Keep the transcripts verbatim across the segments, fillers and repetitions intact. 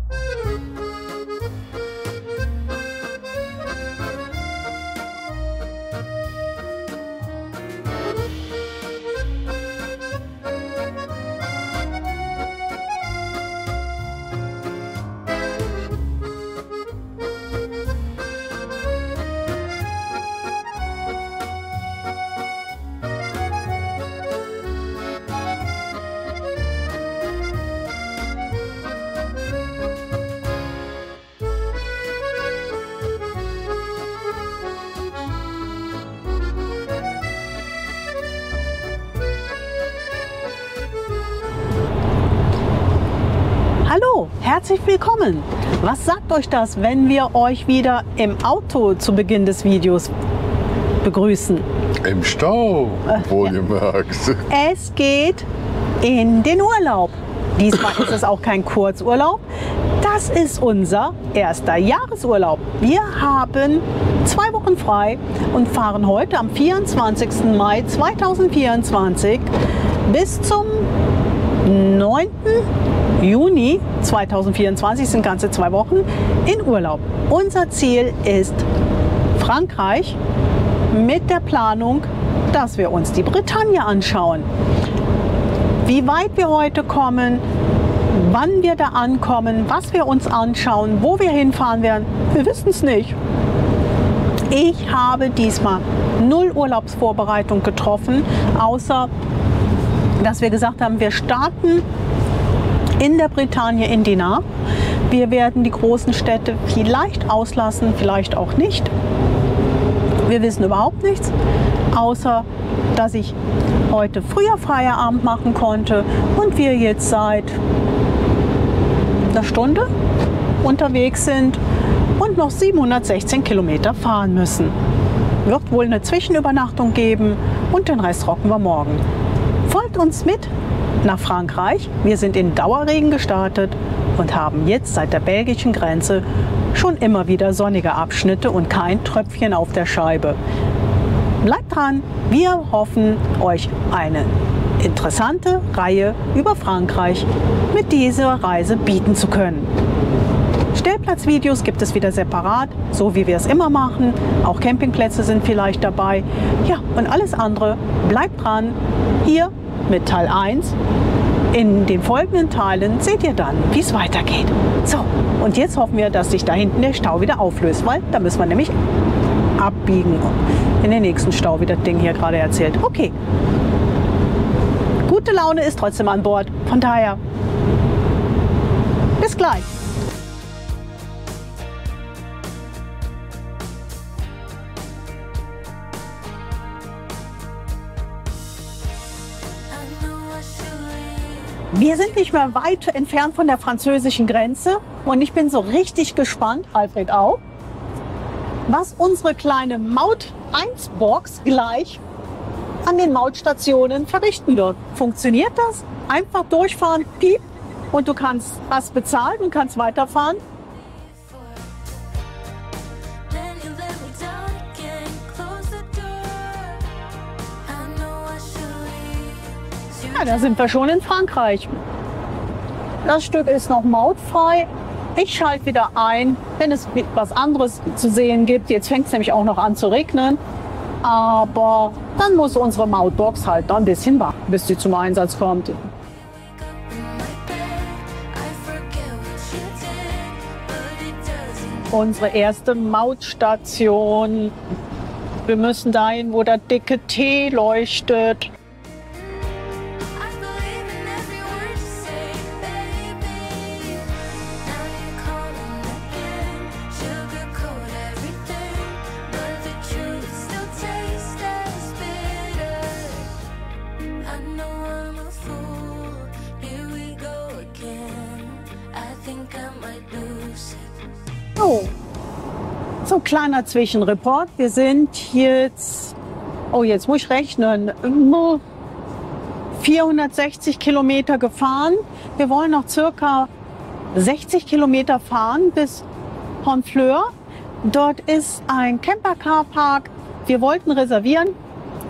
Hallo, herzlich willkommen. Was sagt euch das, wenn wir euch wieder im Auto zu Beginn des Videos begrüßen? Im Stau, wohlgemerkt. Es geht in den Urlaub. Diesmal ist es auch kein Kurzurlaub. Das ist unser erster Jahresurlaub. Wir haben zwei Wochen frei und fahren heute am vierundzwanzigsten Mai zweitausendvierundzwanzig bis zum neunten Juni zweitausendvierundzwanzig, sind ganze zwei Wochen, in Urlaub. Unser Ziel ist Frankreich mit der Planung, dass wir uns die Bretagne anschauen. Wie weit wir heute kommen, wann wir da ankommen, was wir uns anschauen, wo wir hinfahren werden, wir wissen es nicht. Ich habe diesmal null Urlaubsvorbereitung getroffen, außer dass wir gesagt haben, wir starten in der Bretagne in Dinard. Wir werden die großen Städte vielleicht auslassen, vielleicht auch nicht. Wir wissen überhaupt nichts, außer dass ich heute früher Feierabend machen konnte und wir jetzt seit einer Stunde unterwegs sind und noch siebenhundertsechzehn Kilometer fahren müssen. Wird wohl eine Zwischenübernachtung geben und den Rest rocken wir morgen. Folgt uns mit nach Frankreich. Wir sind in Dauerregen gestartet und haben jetzt seit der belgischen Grenze schon immer wieder sonnige Abschnitte und kein Tröpfchen auf der Scheibe. Bleibt dran, wir hoffen, euch eine interessante Reihe über Frankreich mit dieser Reise bieten zu können. Stellplatzvideos gibt es wieder separat, so wie wir es immer machen. Auch Campingplätze sind vielleicht dabei. Ja, und alles andere bleibt dran. Hier mit Teil eins. In den folgenden Teilen seht ihr dann, wie es weitergeht. So, und jetzt hoffen wir, dass sich da hinten der Stau wieder auflöst, weil da müssen wir nämlich abbiegen in den nächsten Stau, wie das Ding hier gerade erzählt. Okay. Gute Laune ist trotzdem an Bord. Von daher, bis gleich. Wir sind nicht mehr weit entfernt von der französischen Grenze und ich bin so richtig gespannt, Alfred auch, was unsere kleine Maut eins Box gleich an den Mautstationen verrichten wird. Funktioniert das? Einfach durchfahren, piep, und du kannst was bezahlen und kannst weiterfahren. Ja, da sind wir schon in Frankreich. Das Stück ist noch mautfrei. Ich schalte wieder ein, wenn es was anderes zu sehen gibt. Jetzt fängt es nämlich auch noch an zu regnen. Aber dann muss unsere Mautbox halt noch ein bisschen warten, bis sie zum Einsatz kommt. Unsere erste Mautstation. Wir müssen dahin, wo der dicke T leuchtet. So, so kleiner Zwischenreport. Wir sind jetzt, oh jetzt muss ich rechnen, vierhundertsechzig Kilometer gefahren. Wir wollen noch circa sechzig Kilometer fahren bis Honfleur. Dort ist ein Campercar-Park. Wir wollten reservieren,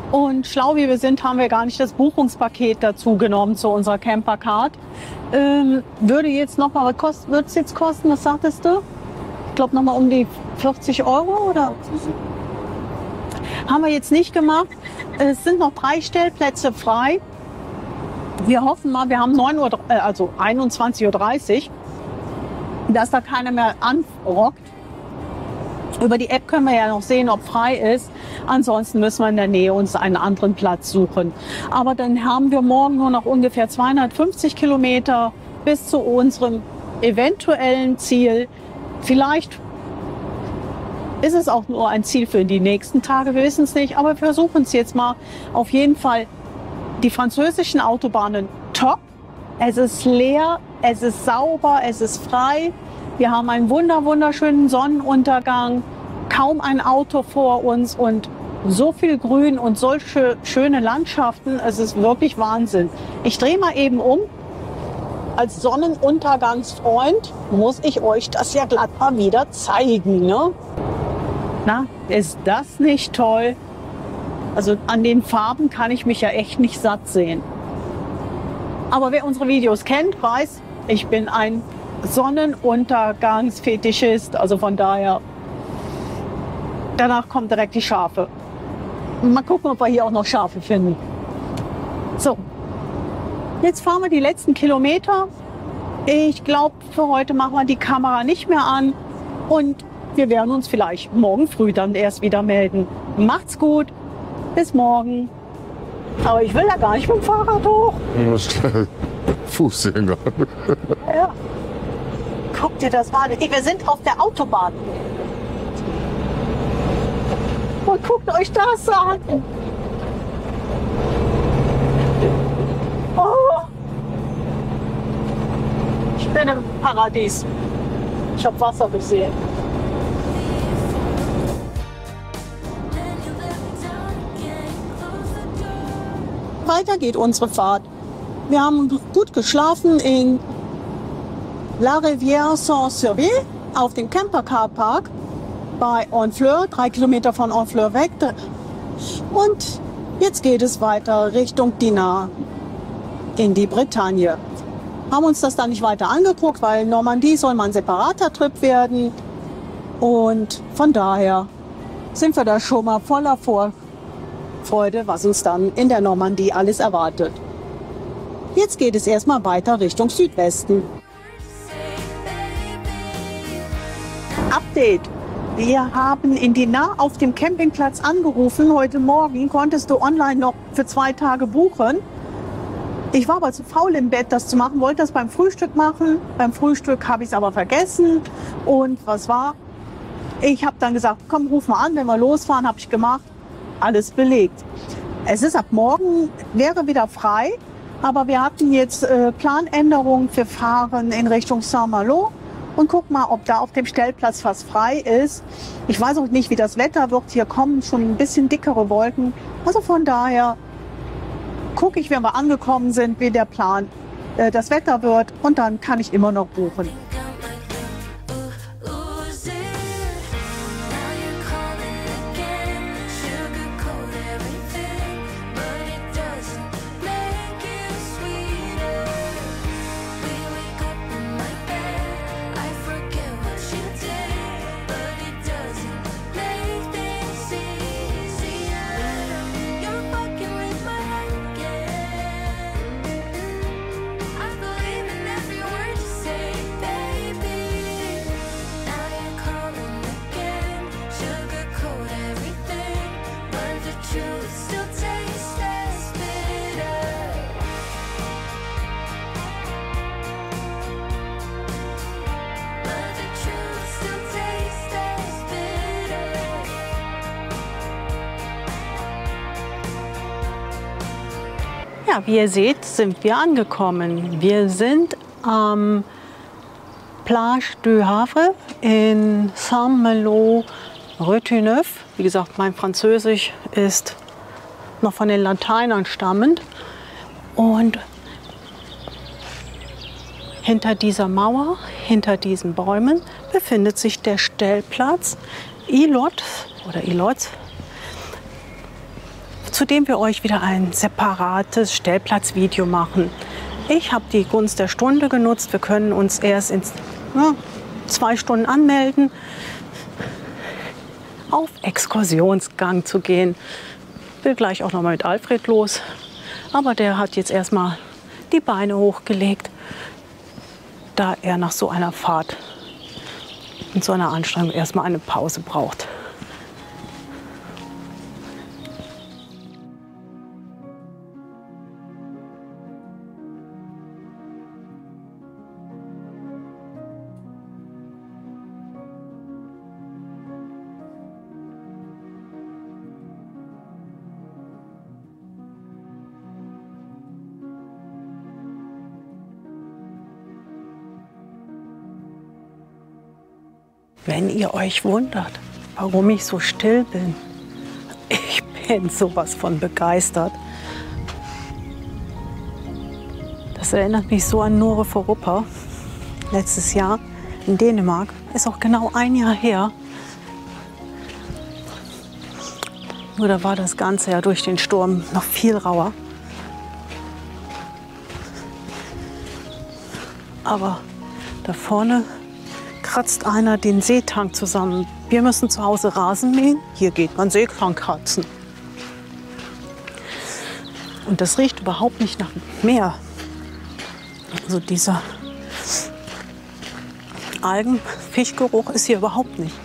Und schlau wie wir sind, haben wir gar nicht das Buchungspaket dazu genommen zu unserer Campercard. Ähm, würde jetzt noch mal, was wird es jetzt kosten? Was sagtest du? Ich glaube noch mal um die vierzig Euro oder? Haben wir jetzt nicht gemacht. Es sind noch drei Stellplätze frei. Wir hoffen mal, wir haben neun Uhr, also einundzwanzig Uhr dreißig, dass da keiner mehr anrockt. Über die App können wir ja noch sehen, ob frei ist. Ansonsten müssen wir in der Nähe uns einen anderen Platz suchen. Aber dann haben wir morgen nur noch ungefähr zweihundertfünfzig Kilometer bis zu unserem eventuellen Ziel. Vielleicht ist es auch nur ein Ziel für die nächsten Tage, wir wissen es nicht. Aber wir versuchen es jetzt mal. Auf jeden Fall die französischen Autobahnen top. Es ist leer, es ist sauber, es ist frei. Wir haben einen wunder, wunderschönen Sonnenuntergang, kaum ein Auto vor uns und so viel Grün und solche schöne Landschaften. Es ist wirklich Wahnsinn. Ich drehe mal eben um. Als Sonnenuntergangsfreund muss ich euch das ja glatt mal wieder zeigen, ne? Na, ist das nicht toll? Also an den Farben kann ich mich ja echt nicht satt sehen. Aber wer unsere Videos kennt, weiß, ich bin ein Sonnenuntergangsfetischist, also von daher, danach kommen direkt die Schafe. Mal gucken, ob wir hier auch noch Schafe finden. So, jetzt fahren wir die letzten Kilometer. Ich glaube, für heute machen wir die Kamera nicht mehr an und wir werden uns vielleicht morgen früh dann erst wieder melden. Macht's gut, bis morgen. Aber ich will da gar nicht mit dem Fahrrad hoch. Fußgänger. Ja. Guck dir das mal an. Wir sind auf der Autobahn. Und guckt euch das an. Oh. Ich bin im Paradies. Ich habe Wasser gesehen. Weiter geht unsere Fahrt. Wir haben gut geschlafen in La Rivière Saint-Cyril auf dem Campercar-Park bei Honfleur, drei Kilometer von Honfleur weg. Und jetzt geht es weiter Richtung Dinard in die Bretagne. Haben uns das dann nicht weiter angeguckt, weil Normandie soll mal ein separater Trip werden. Und von daher sind wir da schon mal voller Vorfreude, was uns dann in der Normandie alles erwartet. Jetzt geht es erstmal weiter Richtung Südwesten. Update. Wir haben in Dinard auf dem Campingplatz angerufen. Heute Morgen konntest du online noch für zwei Tage buchen. Ich war aber zu faul im Bett, das zu machen, wollte das beim Frühstück machen. Beim Frühstück habe ich es aber vergessen. Und was war? Ich habe dann gesagt, komm, ruf mal an, wenn wir losfahren, habe ich gemacht. Alles belegt. Es ist ab morgen, wäre wieder frei. Aber wir hatten jetzt äh, Planänderungen für Fahren in Richtung Saint-Malo. Und guck mal, ob da auf dem Stellplatz was frei ist. Ich weiß auch nicht, wie das Wetter wird. Hier kommen schon ein bisschen dickere Wolken. Also von daher gucke ich, wenn wir angekommen sind, wie der Plan äh, das Wetter wird. Und dann kann ich immer noch buchen. Ja, wie ihr seht, sind wir angekommen. Wir sind am Plage du Havre in Saint-Malo-Retuneuf. Wie gesagt, mein Französisch ist noch von den Lateinern stammend. Und hinter dieser Mauer, hinter diesen Bäumen, befindet sich der Stellplatz Ilot oder Ilot zu dem wir euch wieder ein separates Stellplatzvideo machen. Ich habe die Gunst der Stunde genutzt. Wir können uns erst in ja, zwei Stunden anmelden, auf Exkursionsgang zu gehen. Will gleich auch noch mal mit Alfred los, aber der hat jetzt erstmal die Beine hochgelegt, da er nach so einer Fahrt und so einer Anstrengung erstmal eine Pause braucht. Wenn ihr euch wundert, warum ich so still bin, ich bin sowas von begeistert. Das erinnert mich so an Nore Foruppa. Letztes Jahr in Dänemark, ist auch genau ein Jahr her. Nur da war das Ganze ja durch den Sturm noch viel rauer. Aber da vorne kratzt einer den Seetank zusammen. Wir müssen zu Hause Rasen mähen. Hier geht man Seetank kratzen. Und das riecht überhaupt nicht nach Meer. Also dieser Algen-Fischgeruch ist hier überhaupt nicht.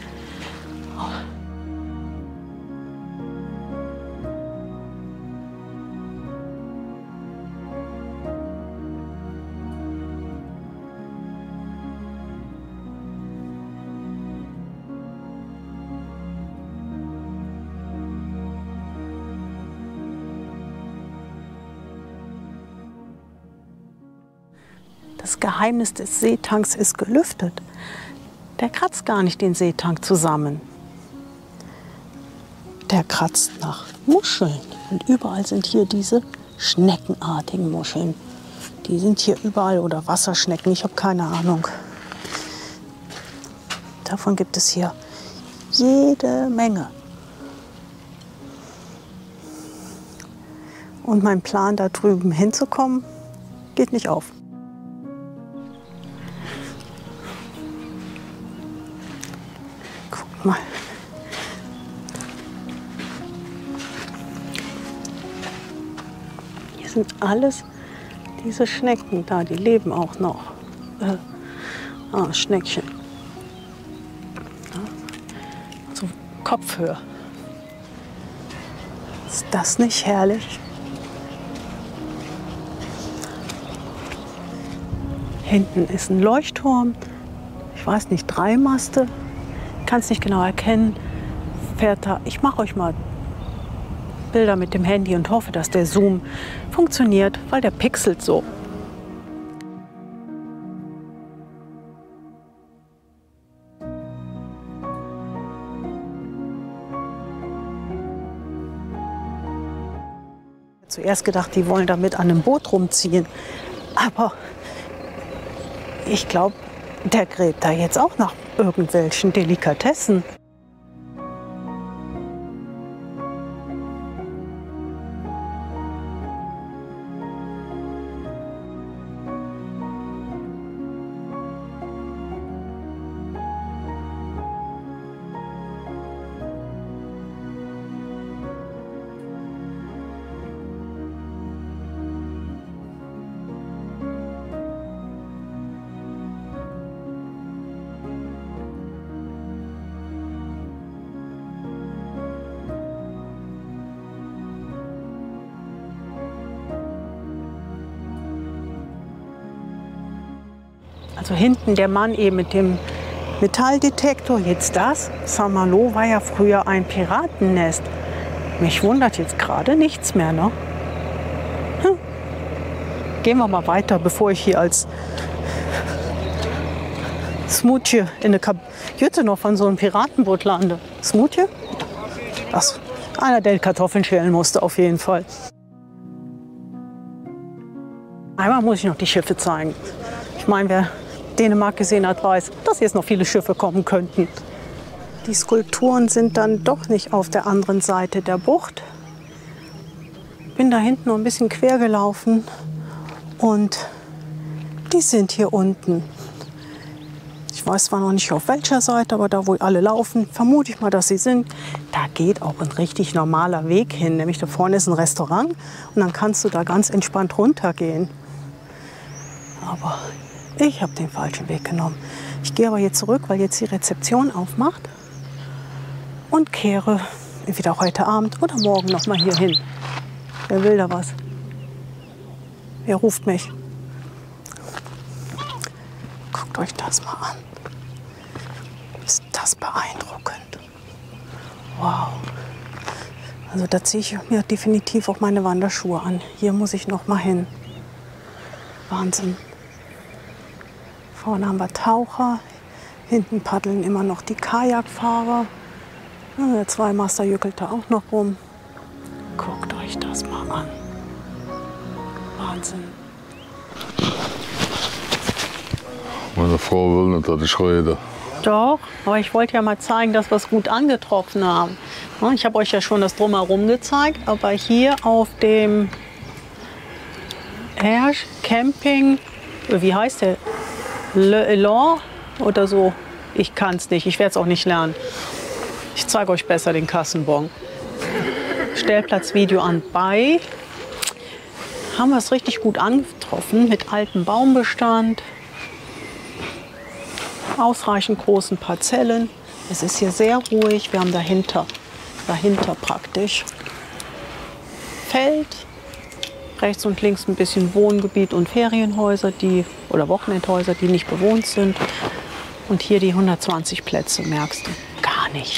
Das Geheimnis des Seetanks ist gelüftet. Der kratzt gar nicht den Seetank zusammen. Der kratzt nach Muscheln. Und überall sind hier diese schneckenartigen Muscheln. Die sind hier überall, oder Wasserschnecken, ich habe keine Ahnung. Davon gibt es hier jede Menge. Und mein Plan, da drüben hinzukommen, geht nicht auf. Mal. Hier sind alles diese Schnecken da, die leben auch noch. Äh, ah, Schneckchen. Ja. Also Kopfhöhe. Ist das nicht herrlich? Hinten ist ein Leuchtturm. Ich weiß nicht, drei Maste. Ich kann es nicht genau erkennen. Fährt da. Ich mache euch mal Bilder mit dem Handy und hoffe, dass der Zoom funktioniert, weil der pixelt so. Zuerst gedacht, die wollen damit an einem Boot rumziehen. Aber ich glaube, der gräbt da jetzt auch nach irgendwelchen Delikatessen. Also hinten der Mann eben mit dem Metalldetektor, jetzt das. Saint-Malo war ja früher ein Piratennest. Mich wundert jetzt gerade nichts mehr, ne? Hm. Gehen wir mal weiter, bevor ich hier als Smoothie in eine Kajüte noch von so einem Piratenboot lande. Smoothie? Ach, einer, der Kartoffeln schälen musste, auf jeden Fall. Einmal muss ich noch die Schiffe zeigen. Ich meine, wer Dänemark gesehen hat, weiß, dass jetzt noch viele Schiffe kommen könnten. Die Skulpturen sind dann doch nicht auf der anderen Seite der Bucht, bin da hinten noch ein bisschen quer gelaufen und die sind hier unten. Ich weiß zwar noch nicht auf welcher Seite, aber da, wo alle laufen, vermute ich mal, dass sie sind. Da geht auch ein richtig normaler Weg hin. Nämlich da vorne ist ein Restaurant und dann kannst du da ganz entspannt runtergehen. Aber ich habe den falschen Weg genommen. Ich gehe aber jetzt zurück, weil jetzt die Rezeption aufmacht und kehre entweder heute Abend oder morgen noch mal hier hin. Wer will da was? Wer ruft mich? Guckt euch das mal an. Ist das beeindruckend. Wow. Also da ziehe ich mir definitiv auch meine Wanderschuhe an. Hier muss ich noch mal hin. Wahnsinn. Vorne haben wir Taucher. Hinten paddeln immer noch die Kajakfahrer. Ja, der Zweimaster jückelt da auch noch rum. Guckt euch das mal an. Wahnsinn. Meine Frau will nicht, dass ich rede. Doch, aber ich wollte ja mal zeigen, dass wir es gut angetroffen haben. Ich habe euch ja schon das Drumherum gezeigt, aber hier auf dem Hersch Camping, wie heißt der? Le Elan oder so? Ich kann es nicht, ich werde es auch nicht lernen. Ich zeige euch besser den Kassenbon. Stellplatzvideo an bei. Haben wir es richtig gut angetroffen mit altem Baumbestand. Ausreichend großen Parzellen. Es ist hier sehr ruhig. Wir haben dahinter, dahinter praktisch Feld. Rechts und links ein bisschen Wohngebiet und Ferienhäuser, die, oder Wochenendhäuser, die nicht bewohnt sind. Und hier die hundertzwanzig Plätze, merkst du, gar nicht.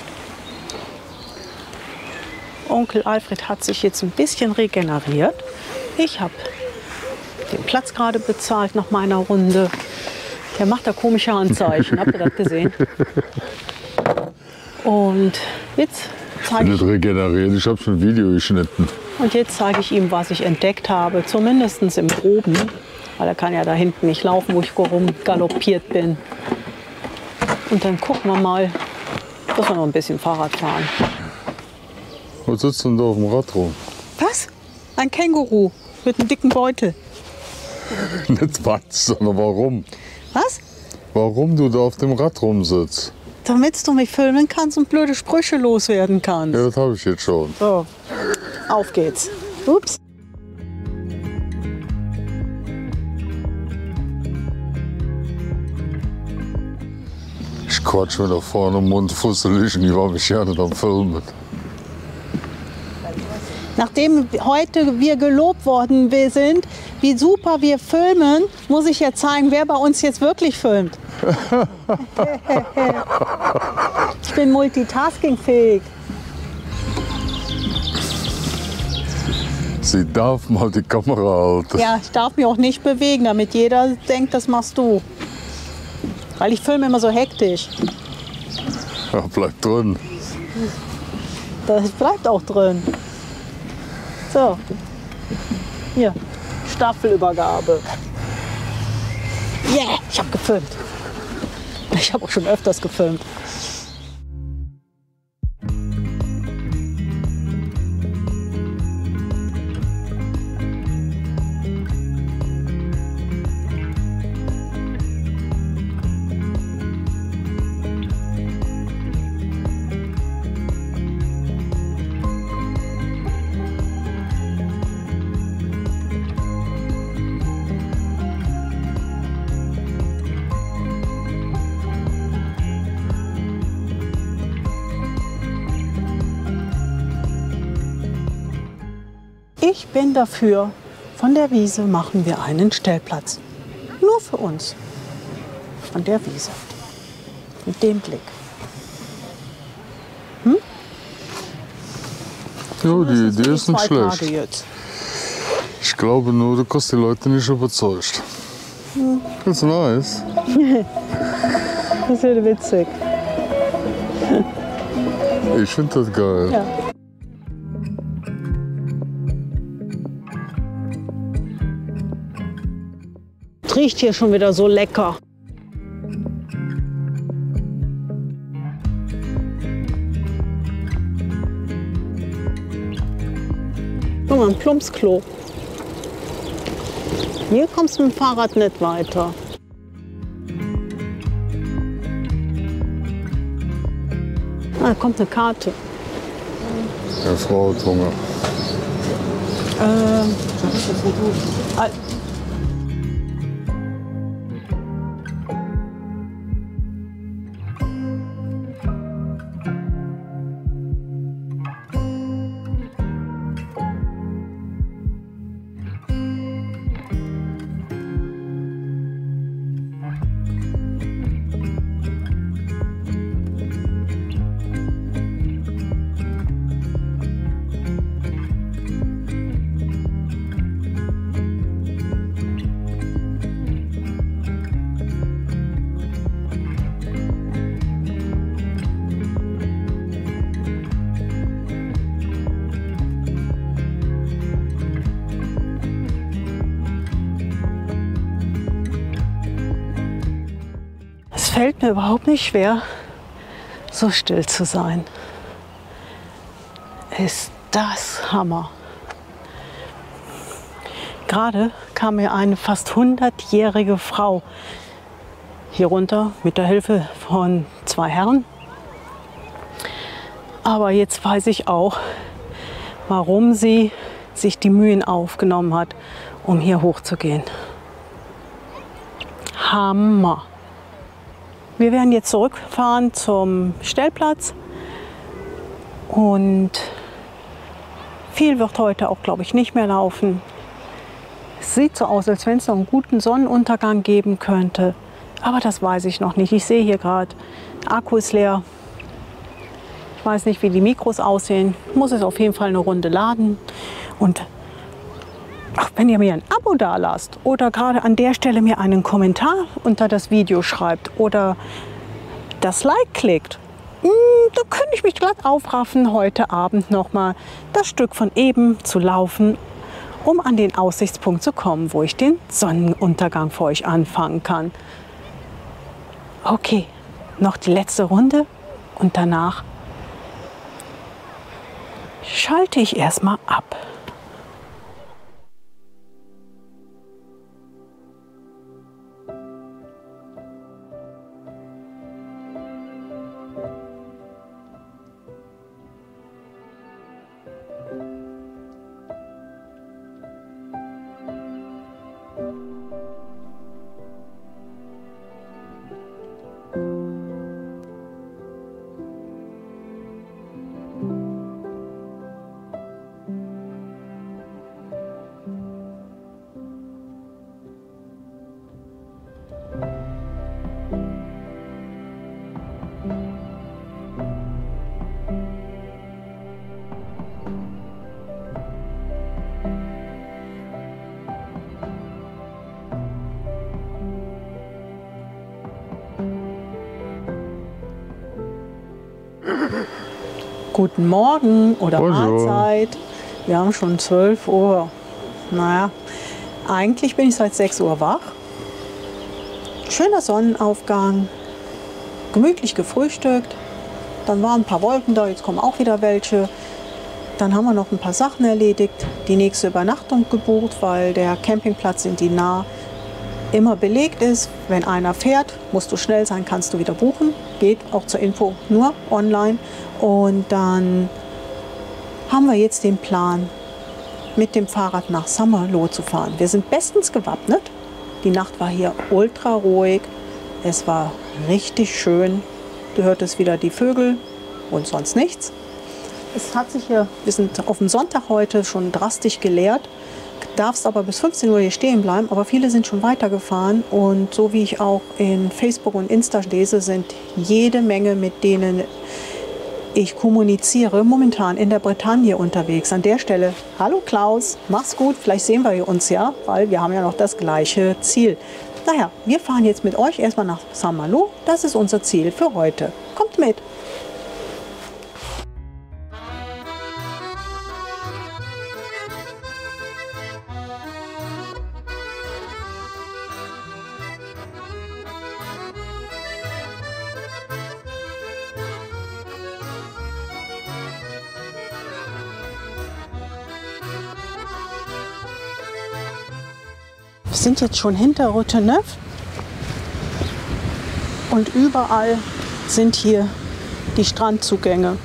Onkel Alfred hat sich jetzt ein bisschen regeneriert. Ich habe den Platz gerade bezahlt nach meiner Runde. Der macht da komische Handzeichen. Habt ihr das gesehen? Und jetzt zeige ich, nicht regeneriert, ich habe schon ein Video geschnitten. und jetzt zeige ich ihm, was ich entdeckt habe. Zumindest im Groben. Weil er kann ja da hinten nicht laufen, wo ich rumgaloppiert bin. Und dann gucken wir mal, dass wir noch ein bisschen Fahrrad fahren. Was sitzt denn da auf dem Rad rum? Was? Ein Känguru mit einem dicken Beutel. Nicht was, sondern warum? Was? Warum du da auf dem Rad rumsitzt? Damit du mich filmen kannst und blöde Sprüche loswerden kannst. Ja, das habe ich jetzt schon. So, auf geht's. Ups. Ich quatsch mir da vorne im Mund fusselig und ich war mich gerne am Filmen. Nachdem heute wir gelobt worden sind, wie super wir filmen, muss ich jetzt zeigen, wer bei uns jetzt wirklich filmt. Ich bin multitaskingfähig. Sie darf mal die Kamera halten. Ja, ich darf mich auch nicht bewegen, damit jeder denkt, das machst du. Weil ich filme immer so hektisch. Ja, bleib drin. Das bleibt auch drin. So, hier, Staffelübergabe. Yeah, ich habe gefilmt. Ich habe auch schon öfters gefilmt. Ich bin dafür, von der Wiese machen wir einen Stellplatz. Nur für uns. Von der Wiese. Mit dem Blick. Hm? Ja, die Idee ist nicht zwei schlecht. Tage jetzt. Ich glaube nur, du hast die Leute nicht überzeugt. Hm. Das ist nice. Das ist ja witzig. Ich finde das geil. Ja. Riecht hier schon wieder so lecker. Guck mal, ein Plumpsklo. Hier kommst du mit dem Fahrrad nicht weiter. Ah, da kommt eine Karte. Der Frau hat Hunger. Ähm, ah, Es fällt mir überhaupt nicht schwer, so still zu sein. Ist das Hammer. Gerade kam mir eine fast hundertjährige Frau hier runter mit der Hilfe von zwei Herren. Aber jetzt weiß ich auch, warum sie sich die Mühen aufgenommen hat, um hier hochzugehen. Hammer! Wir werden jetzt zurückfahren zum Stellplatz und viel wird heute auch, glaube ich, nicht mehr laufen. Es sieht so aus, als wenn es noch einen guten Sonnenuntergang geben könnte, aber das weiß ich noch nicht. Ich sehe hier gerade, Akku ist leer. Ich weiß nicht, wie die Mikros aussehen. Ich muss es auf jeden Fall eine Runde laden. Und ach, wenn ihr mir ein Abo da lasst oder gerade an der Stelle mir einen Kommentar unter das Video schreibt oder das Like klickt, mh, da könnte ich mich glatt aufraffen, heute Abend noch mal das Stück von eben zu laufen, um an den Aussichtspunkt zu kommen, wo ich den Sonnenuntergang für euch anfangen kann. Okay, noch die letzte Runde und danach schalte ich erstmal ab. Guten Morgen oder Bonjour. Mahlzeit. Wir haben schon zwölf Uhr. Naja, eigentlich bin ich seit sechs Uhr wach. Schöner Sonnenaufgang, gemütlich gefrühstückt. Dann waren ein paar Wolken da, jetzt kommen auch wieder welche. Dann haben wir noch ein paar Sachen erledigt, die nächste Übernachtung gebucht, weil der Campingplatz in Dinard immer belegt ist. Wenn einer fährt, musst du schnell sein, kannst du wieder buchen. Geht auch zur Info nur online. Und dann haben wir jetzt den Plan, mit dem Fahrrad nach Saint-Malo zu fahren. Wir sind bestens gewappnet. Die Nacht war hier ultra ruhig. Es war richtig schön. Du hörtest wieder die Vögel und sonst nichts. Es hat sich hier, wir sind auf dem Sonntag heute schon drastisch geleert. Darfst aber bis fünfzehn Uhr hier stehen bleiben, aber viele sind schon weitergefahren und so wie ich auch in Facebook und Insta lese, sind jede Menge, mit denen ich kommuniziere, momentan in der Bretagne unterwegs. An der Stelle, hallo Klaus, mach's gut, vielleicht sehen wir uns ja, weil wir haben ja noch das gleiche Ziel. Naja, wir fahren jetzt mit euch erstmal nach Saint-Malo, das ist unser Ziel für heute. Kommt mit! sind jetzt schon hinter Rüttenöw und überall sind hier die Strandzugänge.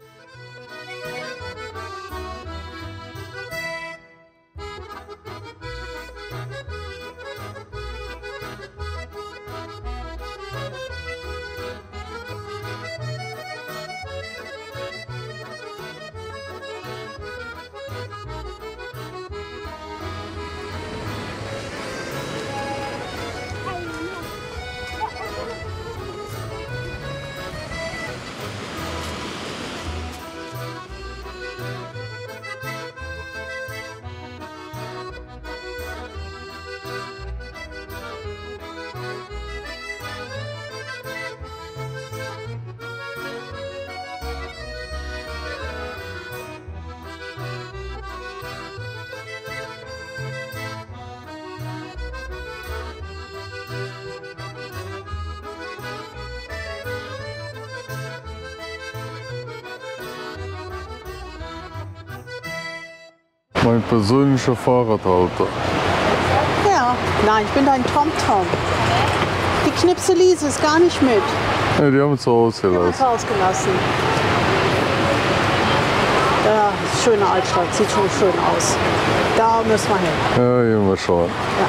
Mein persönlicher Fahrradhalter. Ja, nein, ich bin dein TomTom. Die Knipselise ist gar nicht mit. Ja, die haben wir zu Hause Die haben gelassen. wir ausgelassen. Ja, schöne Altstadt, sieht schon schön aus. Da müssen wir hin. Ja, hier mal schauen. Ja.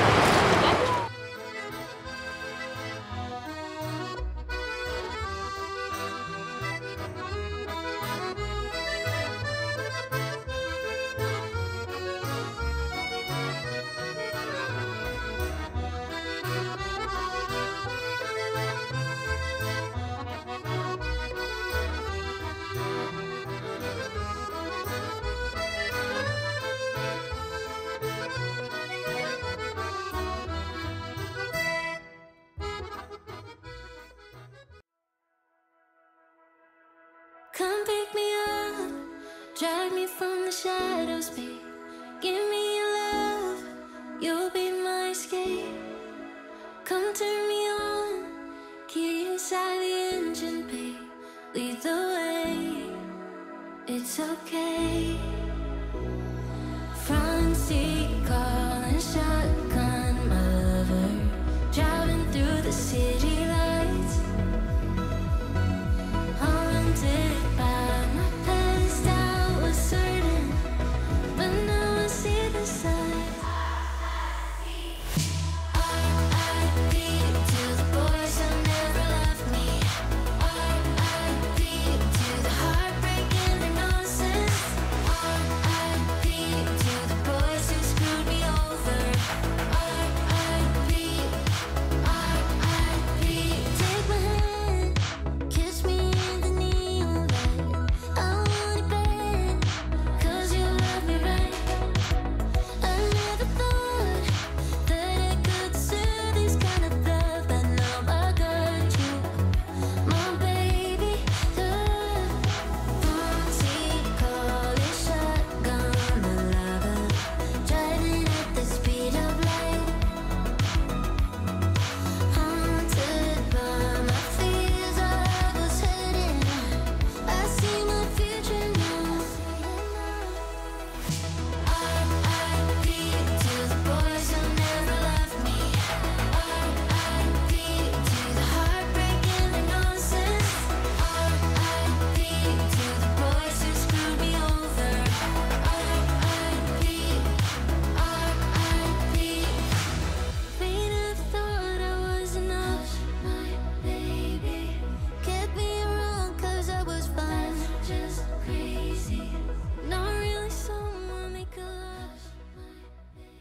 Come pick me up, drag me from the shadows, babe. Give me your love, you'll be my escape. Come turn me on, key inside the engine, babe. Lead the way, it's okay. Front seat, calling shotgun, my lover. Driving through the city lights. Haunted by my past, I was certain, but now I see the signs. R I P to the boys who never left me. R I P to the heartbreak and the nonsense. R I P to the boys who screwed me over. R I P, R I P. Take my hand, kiss me in the neon light. I want it bad, 'cause you love me right. I never thought that I could deserve this kind of love, but now I got you, my baby. Love, front seat, call it shotgun, my lover. Driving at the speed of light. Haunted by my fears, I was heading. I see my future now. R I P to the boys who never left me. R I P to the heartbreak and the nonsense. R I P to the boys who screwed me over. R I P, R I P. May have thought I was enough, my baby. Kept me around 'cause I was fine, just crazy.